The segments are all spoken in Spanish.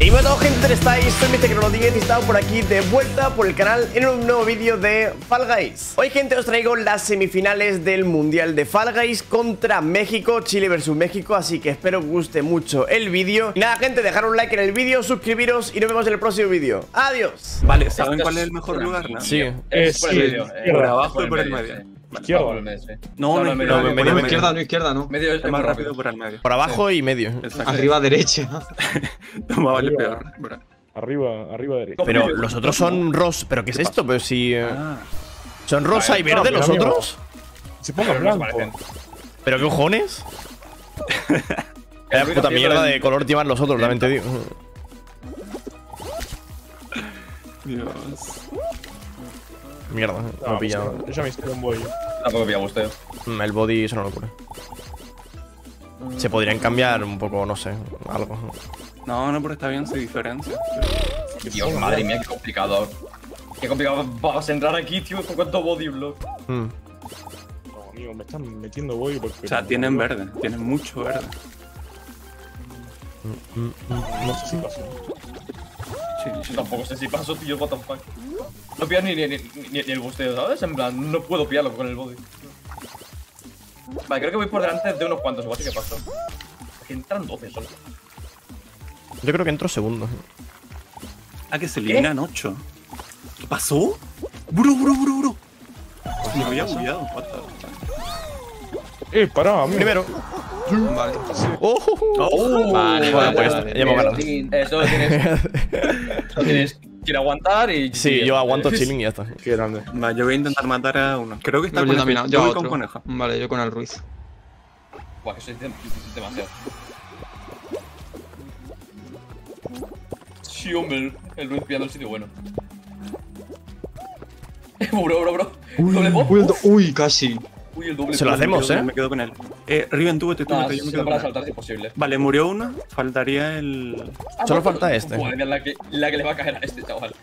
Y bueno, gente, ¿cómo estáis? Soy Mr. Tecnología y estamos por aquí de vuelta por el canal en un nuevo vídeo de Fall Guys. Hoy, gente, os traigo las semifinales del Mundial de Fall Guys contra México, Chile versus México, así que espero que os guste mucho el vídeo. Y nada, gente, dejar un like en el vídeo, suscribiros y nos vemos en el próximo vídeo. ¡Adiós! Vale, ¿saben cuál es el mejor lugar, no? Sí. Es por el medio. Por abajo y por el medio. Izquierda. No, medio. Izquierda no. Medio es más rápido por el medio. Por abajo y medio. Exacto. Arriba derecha. Toma, vale Arriba. peor. Arriba derecha. Pero los otros son rosa. ¿Pero qué es esto? Pero si... Ah. ¿Son rosa y verde pero los amigo. otros? Se ponga blanco. ¿Pero qué cojones? La puta mierda de color llevan los otros, también te digo. Dios. Mierda, no he pillado. Yo ya me hice un bollo. Tampoco pilla usted. El body es una locura. Se podrían cambiar un poco, no sé, algo. No, pero está bien, se diferencia. Dios, madre mía, qué complicado. Qué complicado vas a entrar aquí, tío, con cuánto body block. No, amigo, me están metiendo bollo porque... O sea, tienen verde, tienen mucho verde. No sé si pasó. Sí. Tampoco sé si paso, tío, what the fuck. No pillas ni el busteo, ¿sabes? En plan, no puedo pillarlo con el body. Vale, creo que voy por delante de unos cuantos, igual sí que pasó. Aquí entran 12 solo. Yo creo que entro segundo. Ah, que se eliminan 8. ¿Qué pasó? Bro. Me había bugueado. What the fuck? Pará, amigo. Primero. Vale. Vale, pues ya hemos ganado. Eso tienes que aguantar y... Sí, yo aguanto chilling y ya está. Qué grande. Vale, yo voy a intentar matar a uno. Creo que está Yo con también. yo Yo voy con otro. conejo. Vale, yo con el Ruiz. Buah, que soy demasiado. Sí, hombre, el Luis pillando el sitio bueno. Bro. Doble pop. Uy, casi. Uy, el doble Se lo pop. hacemos, ¿eh? Me quedo con él. Riven, tú, yo me Nah, quedo si no con para él. saltar es imposible. Vale, murió uno. Faltaría el... Solo falta este. Madre mía, la que le va a caer a este chaval.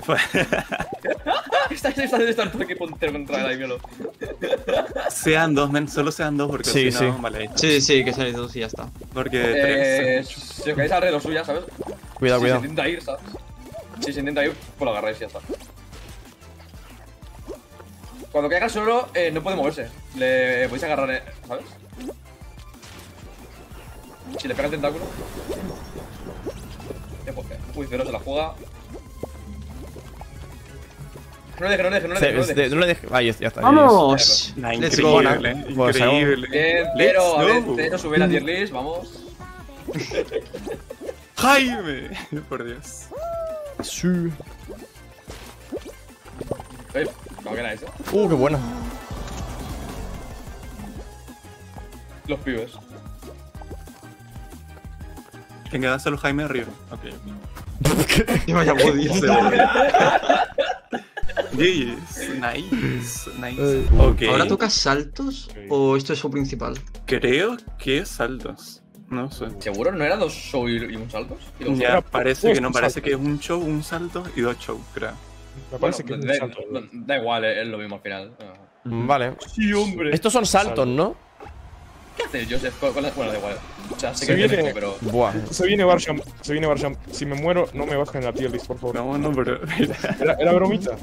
Está todo el equipo entero contra el Aiviolo. Sean dos, men. Solo sean dos porque Sí, si no... sí. Vale, Sí, que salen dos y ya está. porque tres... Si os caéis alrededor suya, ¿sabes? Cuidado, Si cuidado. se intenta ir, ¿sabes? Si se intenta ir, pues lo agarráis y ya está. Cuando caiga solo, no puede moverse. Le podéis agarrar, ¿sabes? Si le pega el tentáculo. Uy, pero se la juega. No le deje. No le dejes. Ahí ya está. ¡Vamos! Nah, Let's go. increíble, Pues, increíble. Bien, Let's pero, a ver, go. pero sube la tier list, vamos. ¡Jaime! Por Dios. Sí. ¿Cómo que era eso? Qué buena. Los pibes. Venga, dáselo Jaime arriba. Ok. Que vaya body. Yes, nice. Ok. ¿Ahora toca saltos o esto es su principal? Creo que es saltos. No sé. ¿Seguro no eran dos show y un saltos? Y dos Ya, parece que no, un parece salto. que es un show, un salto y dos shows, creo. Me parece que es un salto. da igual, es lo mismo al final. Vale. Sí, hombre. Estos son saltos, ¿no? ¿Qué haces, Joseph? Bueno, da igual. O sea, sé Se que es viene- esto, pero... Buah. Se viene Barsham. Si me muero, no me bajen la tier list, por favor. No, pero... Era bromita.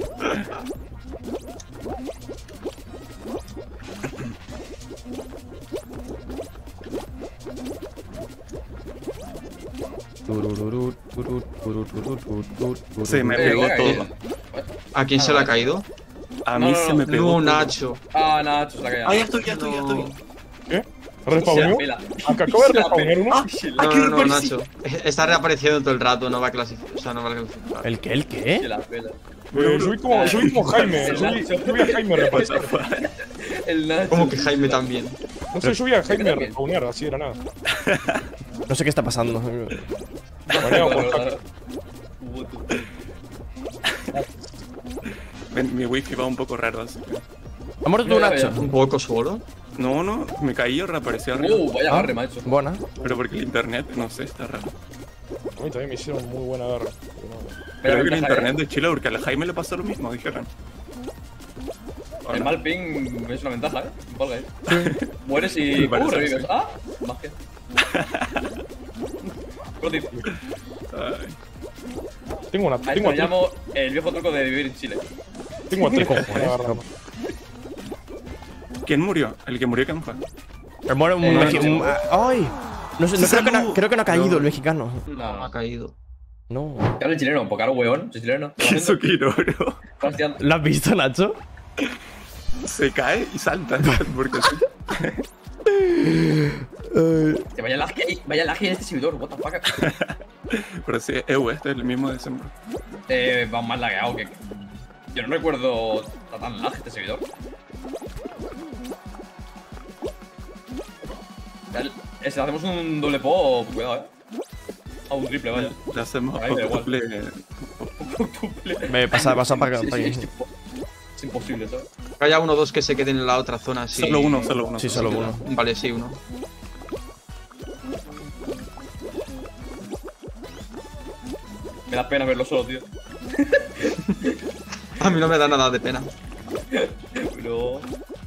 Se me pegó todo. ¿A quién se le ha caído? A mí No, se me pegó No, todo. Nacho. Ah, Nacho, se la caída. Ah, ya estoy. ¿Qué? Se la ¿Respawneó? pela. Acabo de respawnear uno. No, Nacho. Está reapareciendo todo el rato, no va a clasificar. O sea, no va a clasificar. ¿El qué? ¿El qué? Se la pela. Subí como Jaime. Subí a Jaime a respawnear. El Nacho. Como que Jaime también. No sé, subí a Jaime a respawnear, así era nada. No sé qué está pasando. Baneado por hack. Mi wifi va un poco raro, así que... ¿Ha muerto tú, Nacho? Un poco solo. No, me caí y reapareció arriba. Vaya agarre, macho. Buena. Pero porque el internet, no sé, está raro. A mí también me hicieron muy buena garra. Creo que el internet de Chile, porque a Jaime le pasó lo mismo, dijeron. El mal ping es una ventaja, ¿eh? Un Fall Guys. Mueres y Parece revives. Ah, magia. Pro tip. Ay. Tengo una. A esto Tengo le llamo el viejo truco de vivir en Chile. Tengo a 3 cojones. ¿Quién murió? El que murió, ¿quién fue? Muere un mexicano. ¡Ay! No sé, creo que no ha caído el mexicano. No ha caído. No. Claro, el chileno, porque ahora huevón, soy chileno. Eso Kiroro. Bastián, ¿Lo has visto, Nacho? Se cae y salta. Porque sí. que vaya lag en este servidor, what the fuck. Pero sí, este es el mismo de siempre. Va más lagueado que. Yo no recuerdo tan lag este servidor. Si hacemos un doble po, cuidado, A un triple, vaya. Le hacemos Ahí da igual. octuple. Me pasa para acá. Es imposible, ¿sabes? Que haya 1 o 2 que se queden en la otra zona. Sí. Solo uno. Sí, solo uno. Vale, sí, uno. Me da pena verlo solo, tío. A mí no me da nada de pena. Pero.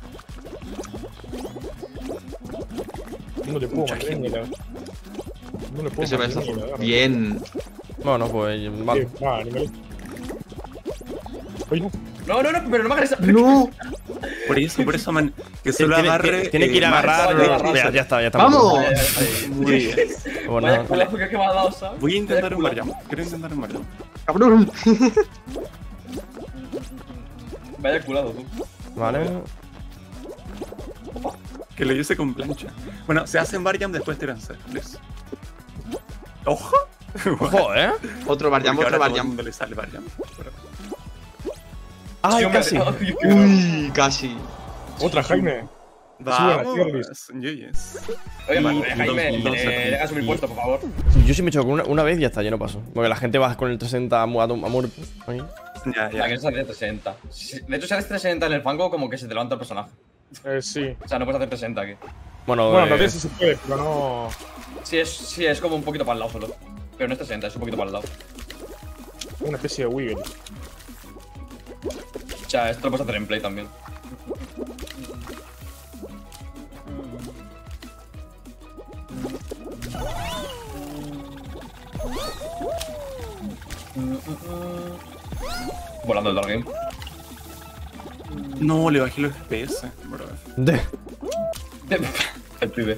No le puedo mantener ni la. No le puedo Ese va a mantener estar ni la garra. bien. Bueno, pues vale. Animal. Oye, no. No, pero no me hagas esa. ¡No! Por eso, man. Que solo agarre. Tiene que ir a agarrar. Ya está. ¡Vamos! Muy bien. Bueno, Vaya culazo que me ha dado, ¿sabes? Voy a intentar un Mariam. Quiero intentar un Mariam. ¡Cabrón! Vaya culado, tú. vale. Que lo hice con plancha. Bueno, se hacen Mariam, después tiran please. ¡Ojo! Ojo, ¿eh? Otro Barjam, Porque otro ahora a todo el Barjam. mundo le sale Mariam. ¡Ay, Sí, hombre, casi! Uy, casi. Otra, Jaime. Vamos. Yes. Oye, man, Y Jaime, dos deja subir puesto, por favor. Yo sí me choco una vez y ya está, yo no paso. Porque la gente va con el 360 a muerto. Ahí. Ya, La que ya. sale de 360. De hecho, si haces 360 en el fango, como que se te levanta el personaje. Sí. O sea, no puedes hacer 360 aquí. Bueno, Bueno, tal vez sí se puede, pero no. Sí, es como un poquito para el lado solo. Pero no es 360, es un poquito para el lado. Una especie de wiggle. O sea, esto lo puedes hacer en play también. Volando el Dark Game. No, le bajé los FPS, bro. El pibe.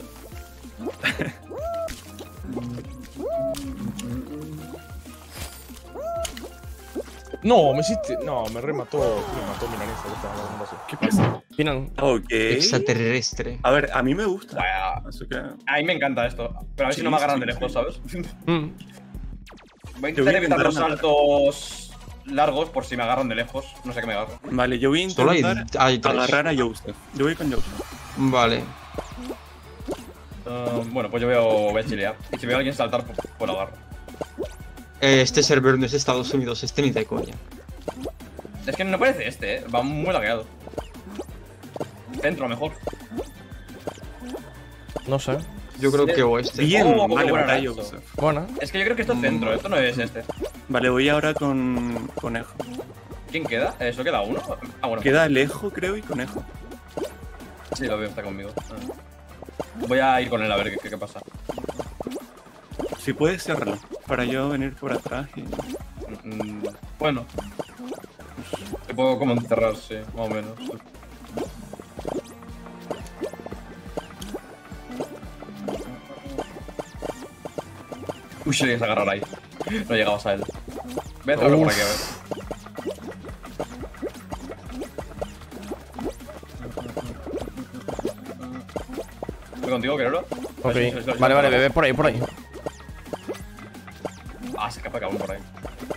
No, me hiciste. No, me remató. Me mató Milanesa. ¿Qué pasó? ¿Qué pasa? Final. Ok. Extraterrestre. A ver, a mí me gusta. Vaya. Así que. A mí me encanta esto. Pero a ver si Sí, no me agarran sí, de lejos, sí. ¿sabes? Mm. Voy a Yo voy intentar a evitar los intentar saltos largos por si me agarran de lejos. No sé qué me agarran. Vale, yo voy a Solo intentar hay 3. agarrar a Joseph. Yo voy con Joseph. Vale. Bueno, pues yo voy a chilear. Y si veo a alguien saltar, pues lo agarro. Este server no es Estados Unidos, este ni de coña. Es que no parece este, va muy lagueado. Centro, mejor. No sé. Yo creo que o este. Bien, Oh, qué vale, bueno era batalla esto. Joseph. Bueno. Es que yo creo que esto es centro, esto no es este. Vale, voy ahora con Conejo. ¿Quién queda? ¿Eso queda uno? Ah, bueno. Queda Alejo, creo, y Conejo. Sí, lo veo, está conmigo. Voy a ir con él a ver qué pasa. Si puedes, ciérralo. Para yo venir por atrás y. Bueno. Te puedo como encerrar, sí, más o menos. Uy, se llegas a agarrar ahí. No llegabas a él. Voy a entrarlo por aquí, a ver. ¿Estoy contigo, Querero? Ok. Vale, bebé, por ahí. Ah, se escapa cabrón por ahí.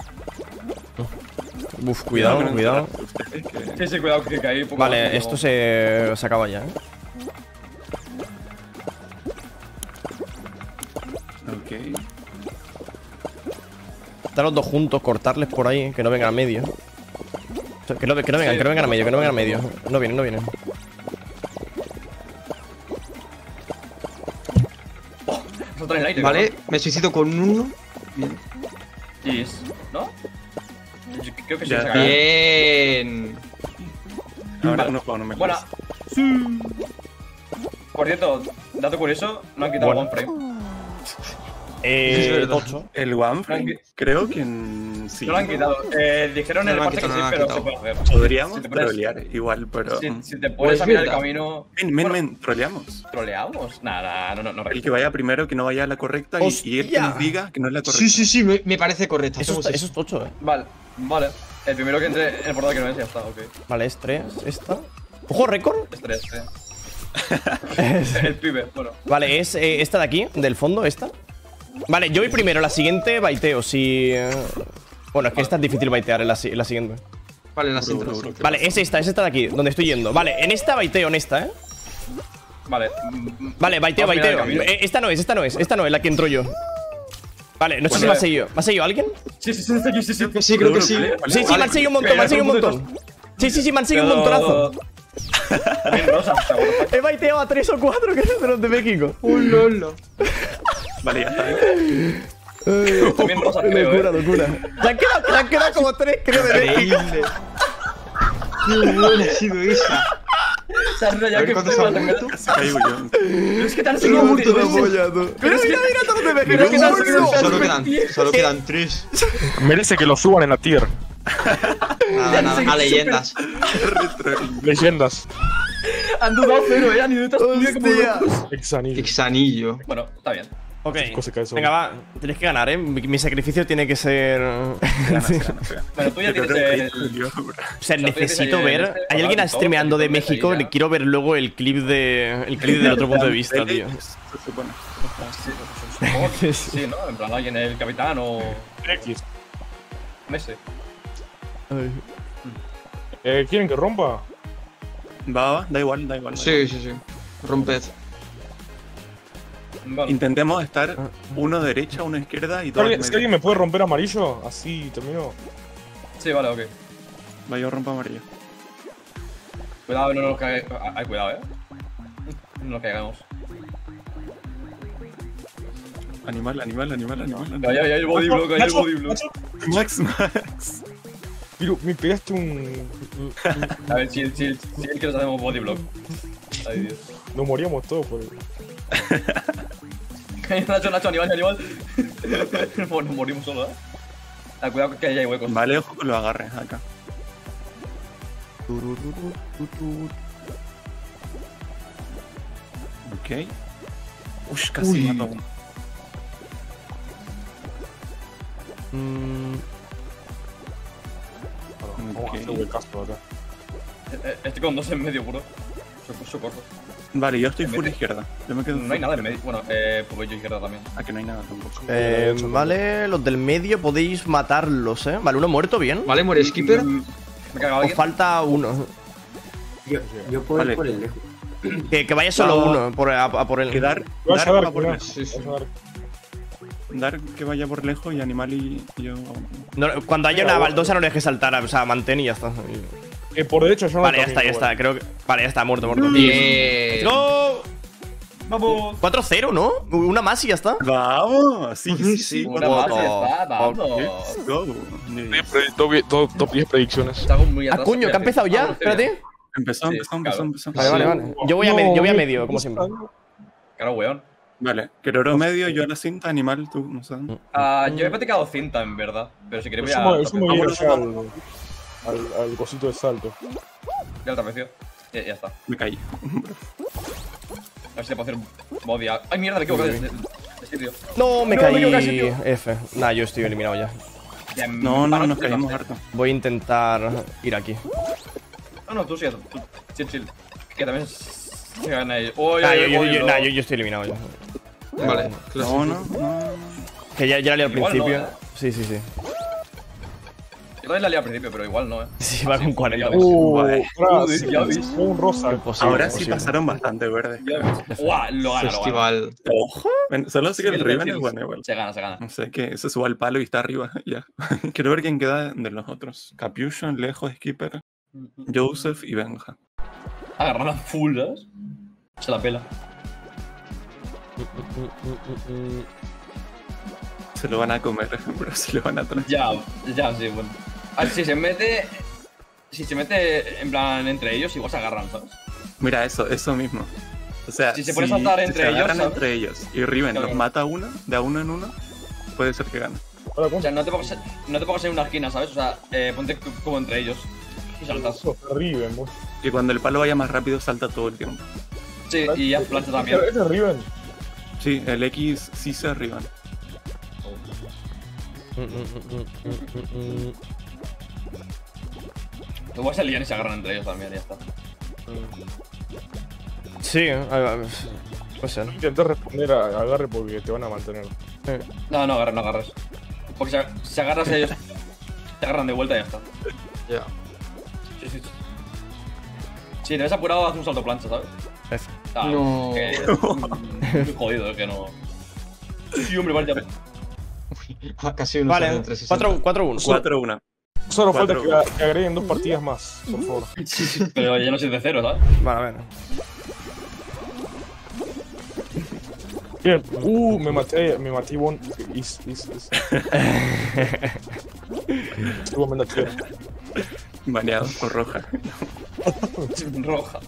Uf, cuidado. Ustedes que- Sí, cuidado que caí. Poco Vale, más, esto como- se acaba ya, ¿eh? Ok. Están los dos juntos, cortarles por ahí, que no vengan a medio. O sea, que no vengan a medio. No vienen. Nosotros en el aire, Vale, me suicido con uno. Bien. Sí, ¿no? Yo creo que sí Ya. se acaba. Bien. Ahora Vale. no puedo, no me Buena. Por cierto, dato curioso, no han quitado Bueno. el one frame. verdad. 8. El One Tranqui. creo que sí. No lo han quitado. Dijeron No en lo el han parte que quitado, sí, no lo han pero quitado. se puede hacer. Podríamos Si te pones- trolear igual, pero. Si te Pues pones a mirar el verdad. camino. Troleamos. ¿Troleamos? Nada, no. El que vaya primero, que no vaya a la correcta, y el que ¡Hostia! nos diga que no es la correcta. Sí, me parece correcto. Eso Hacemos es eso. tocho, Vale. El primero que entre en el portal que no es, ya está, ok. Vale, es 3. Esta. ¡Ojo, récord! Es 3, El pibe, bueno. Vale, es esta de aquí, del fondo, esta. Vale, yo voy primero, la siguiente baiteo. Si. Bueno, es que esta es difícil baitear en la siguiente. Vale, en las intros. Vale, es esta de aquí, donde estoy yendo. Vale, en esta baiteo, en esta, Vale. Vale, baiteo, Vamos a mirar baiteo. el camino. Esta no es la que entro yo. Vale, no sé si me ha seguido. ¿Me ha seguido alguien? Sí, está aquí, sí. Sí, creo que sí. Sí, me han seguido un montón, me han seguido un montón. Sí, me han seguido un montonazo. También rosa, seguro. He baiteado a 3 o 4 que son de los de México. Lolo. Vale, ya está. También rosa, creo, Locura. Se han quedado como 3, creo, de México. Increíble. Qué buena ha sido esa. Se han A rayado ver que cuántos han flipas, muerto. Casi caigo yo. Pero es que te han seguido mucho. Pero mira todos los de Pero es que México. te han seguido Solo quedan 3. Merece que lo suban en la tier. Nada, a leyendas. Leyendas. Han dudado 0, han ido estas Hostia. Exanillo. Exanillo. Bueno, está bien. Ok, Cosa que eso. venga, va. Tienes que ganar, mi sacrificio tiene que ser. Bueno, tú ya Yo tienes creo que el. ahí estudió, bro. O sea, necesito ver. ¿Hay alguien streameando de México? Quiero ver luego el clip del otro punto de vista, tío. Se supone. Supongo que sí, ¿no? En plan, alguien, el capitán o. X. Messi. ¿Quieren que rompa? Va, da igual. Sí. Romped. Vale. Intentemos estar uno derecha, uno izquierda y dos ¿Es que medio. alguien me puede romper amarillo? Así termino. Sí, vale, ok. Va, yo rompo amarillo. Cuidado, no nos cae. Ay, cuidado, No nos caigamos. Animal. Ya, el body block, el body block. Max. Pero me pegaste un. A ver, chill, que nos hacemos body block. Ay, Dios. Nos moríamos todos por el. Nacho, animal. Nos morimos solo, cuidado que ahí hay huecos. Vale, ojo con los agarres acá. Ok. Ush, casi mato a uno. Vamos a hacer huecazo acá. Estoy con 2 en medio, puro. Socorro. Vale, yo estoy full izquierda. Yo me quedo No hay nada en medio. Bueno, pues yo izquierda también. Aquí no hay nada tampoco. Vale, los del medio podéis matarlos, Vale, uno muerto, bien. Vale, muere Skipper. Me he cagado Os alguien. falta uno. Yo puedo Vale. ir por el lejos. Que vaya solo Vamos. uno a por él. Quedar, Vas a dar, dar, va por cuidado. lejos. Sí. Vas a dar. Dar que vaya por lejos y animal y yo. No, cuando haya una baldosa no le dejes saltar, o sea, mantén y ya está. Por derecho yo no Vale, ya camino, está, creo que. Vale, ya está, muerto. Bien. ¡Go! Vamos. 4-0, ¿no? Una más y ya está. ¡Vamos! Sí. Una más, ya está, vamos. Let's go. Top 10 predicciones. Estamos muy Ah, atrás. coño, que ha empezado ya. Espérate. Empezó. Sí, claro. Vale. Yo voy a medio, como siempre. Claro, weón. Vale, Keroro medio, yo a la cinta, animal, tú, no sé. Yo he practicado cinta, en verdad. Pero si queréis voy a. Eso me viene ya al cosito de salto. Ya lo trapecio. Ya está. Me caí. A ver si le puedo hacer body. Ay, mierda, me equivoco de sitio. No, me No, caí. me equivoqué de sitio. F. Nah, yo estoy eliminado ya. No, nos caímos harto. Voy a intentar ir aquí. No, tú sí, tú. Chill. Que también se gana ellos. Oh, Yo estoy eliminado ya. Vale. No. Que ya la lié al Igual no, principio. Sí. Yo también la lié al principio, pero igual no, Sí, va con 40. Vale. Ya ves. Un rosa. Imposible, Ahora sí imposible. pasaron bastante verdes. Guau, lo gana. Festival. Bueno, solo sé que el Riven es bueno igual. Se gana. No sé, que se suba al palo y está arriba, ya. Quiero ver quién queda de los otros. Capuchon, Lejos, Skipper, Joseph y Benja. Agarrar las fullas. Se la pela. Se lo van a comer, bro, se lo van a traer. Ya, sí, bueno. A ver, si se mete en plan entre ellos, igual se agarran, ¿sabes? Mira, eso mismo. O sea, Si se pone a saltar entre se ellos, agarran ¿sabes? entre ellos y Riven Claro. los mata de a uno en uno, puede ser que gane. Hola, O ¿cómo? sea, no te pongas en una esquina, ¿sabes? O sea, ponte como entre ellos. Y saltas. Eso es Riven, vos. Y cuando el palo vaya más rápido, salta todo el tiempo. Sí, y haz plancha también. ¿Ese es Riven? Sí, el X sí se arriban. Luego se lían y se agarran entre ellos también, y ya está. Sí, puede ser. Intenté responder a agarre porque te van a mantener. No agarres, no agarres. Porque si agarras ellos, te agarran de vuelta y ya está. Ya. Sí. Si te ves apurado, haz un salto plancha, ¿sabes? Eso. No. Muy jodido, es que no. Sí, hombre, vale, ya. Casi un Vale, entre 60. 4-1. 4-1. Solo falta Cuatro. que agreguen 2 partidas más, por favor. Pero ya no soy de cero, ¿sabes? Vale, a ver. Bien, me maté Bon. Estuvo menos chido. Baneado por roja. Roja.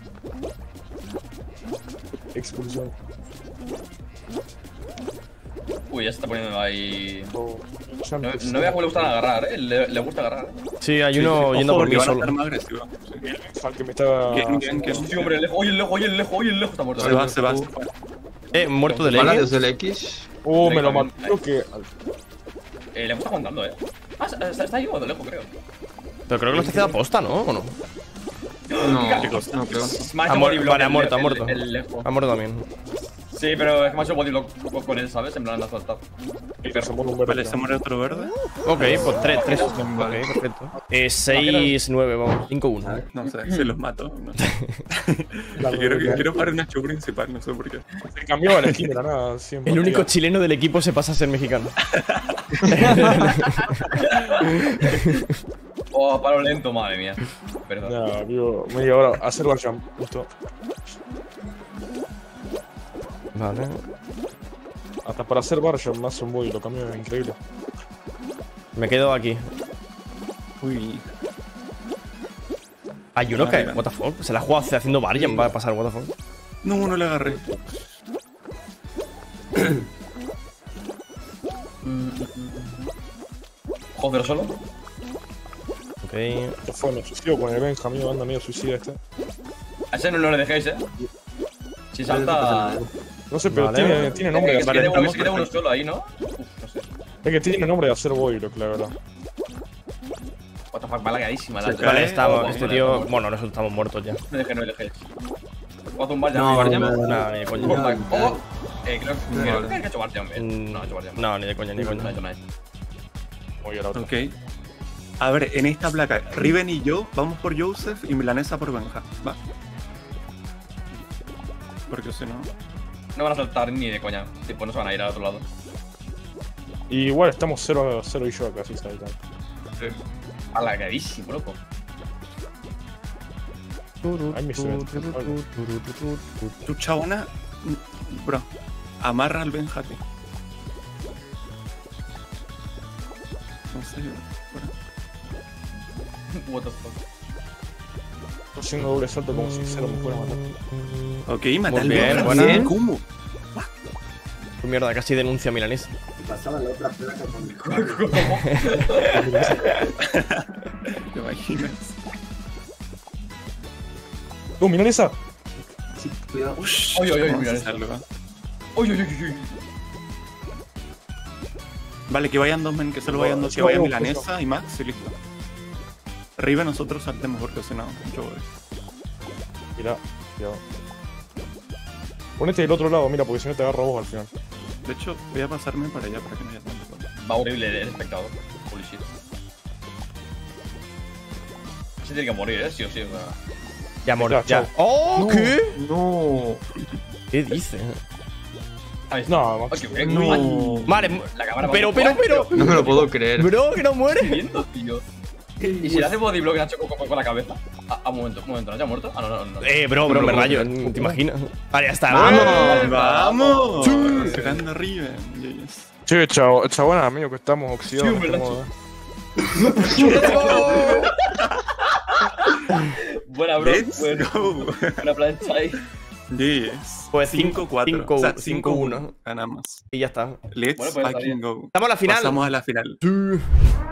Expulsión. Uy, ya se está poniendo ahí. Ya No empezó. veas cómo le gusta agarrar, le gusta agarrar. Sí, hay uno yendo por mí van a solo. estar más agresivos. Sí. Al que me estaba. ¿Quién? Sí, hombre, el lejos, oye, el lejos está muerto. Se va, se va. Muerto de Bala ley. desde el X. Me lo mató, creo que. Le está aguantando, Ah, está ahí o de lejos, creo. Pero creo que lo está haciendo aposta, ¿no? ¿O no? No creo. Más Ha muerto, body block, vale, ha muerto, ha el- muerto. el lejos. Ha muerto también. Sí, pero es que me ha hecho body block con él, ¿sabes? En plan, ha saltado. Se muere un verde. Vale, se muere otro verde. Ok, pues 3. Ok, perfecto. 6-9, vamos. 5-1. No sé, se los mato. No sé. La quiero parar una show principal, no sé por qué. Se cambiaba la skin de la nada. Siempre. El único chileno del equipo se pasa a ser mexicano. Oh, paro lento, madre mía. Perdón. Nada, vivo media hora. Azerbaiyán, justo. Vale. Hasta para hacer Barjan me hace un body, lo cambió, increíble. Me quedo aquí. Uy. Hay uno que. Vale. What the fuck. Se la ha jugado haciendo Varian. Va a pasar, what the fuck. No le agarré. Joder, solo. Ok. Ya fue, me suicido con el Benjamín, anda medio suicida este. A ese no le dejéis, Si salta. No sé, pero Vale. tiene nombre de Se hacer. queda uno solo ahí, ¿no? Uf, no sé. Es que tiene nombre de hacer body, la verdad. What the fuck, va lagadísima la Vale, estamos. Este tío. Bueno, Bueno, nosotros estamos muertos ya. no le dejéis. Voy a zumbar ya, No, Barjam. no, Nada, ni de coña. No. Creo que ha hecho Barjam, No ha hecho Barjam. No, ni de coña, ni de No ha coña. hecho nada. Voy a la otra. Ok. A ver, en esta placa, Riven y yo vamos por Joseph y Milanesa por Benja. Va. Porque si no. No van a saltar ni de coña. Tipo, no se van a ir al otro lado. Y igual estamos 0-0 y yo acá, así está. Alagadísimo, loco. Ay, me suena. Tu chabona. Bro, amarra al Benjate. No sé, bro. What the fuck. Estoy haciendo doble salto como si se lo me fuera a matar. Ok, mata al Muy bien, Benja. buena. Bien, ¿cómo? Mierda, casi denuncia a Milanés. Pasaba la otra placa con mi juego. ¿Te imaginas? Mira esa. Sí, cuidado. Oye, oye, ¿Cómo mira se esto. salva? Uy, uy, uy, uy. Vale, que vayan dos men, que solo vayan dos, que vaya Milanesa y Max y listo. Arriba nosotros saltemos porque si no, yo voy. Mira, cuidado. Ponete del otro lado, mira, porque si no te agarro vos al final. De hecho, voy a pasarme para allá para que no haya tanto problema. Va horrible el espectador. Holy shit. Se tiene que morir, sí o sí. O sea. Ya muerto, Ya, ya. chao. ¡Oh! ¿Qué? No. ¿Qué dice? Ahí está. No, Ay, qué bien. No. Ay, Vale, la cámara pero. va- No me lo puedo creer. Bro, que no muere. viendo, tío. ¿Y si le hace body block Nacho con la cabeza? Un momento, ¿no? ¿Ya ha muerto? Ah, no. Bro, No me me lo rayo. puedo ¿Te imaginas? Vale, ya está. ¡Vamos! ¡Vamos! Grande Riven. Yes. Che, chabona, amigo, que estamos oxidados. Sí, en este ¿verdad? modo, Buena, bro. Let's go. Buena plancha ahí. Yes. Pues 5-4. O sea, 5-1. 5-1. Ganamos. Y ya está. Let's Bueno, pues está fucking bien. go. Estamos a la final. Pasamos a la final. Sí.